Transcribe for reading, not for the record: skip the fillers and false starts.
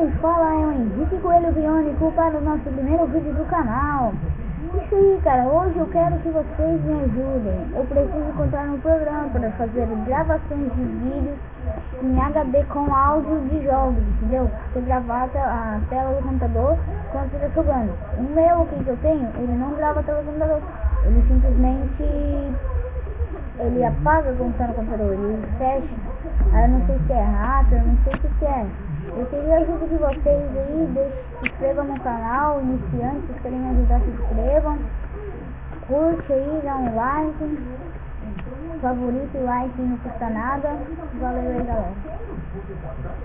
nos fala é o Henrique Coelho Biônico para o nosso primeiro vídeo do canal. Isso aí, cara, hoje eu quero que vocês me ajudem. Eu preciso encontrar um programa para fazer gravações de vídeos em HD com áudio de jogos, entendeu? Você gravar a tela do computador quando você está jogando. O meu aqui que eu tenho, ele não grava a tela do computador, ele simplesmente apaga quando está no computador, ele fecha. Aí eu não sei se é rato, eu não sei o que é. Eu queria a ajuda de vocês aí, se inscrevam no canal, iniciantes, se querem me ajudar, se inscrevam. Curte aí, dá um like, favorito e like não custa nada. Valeu aí, galera.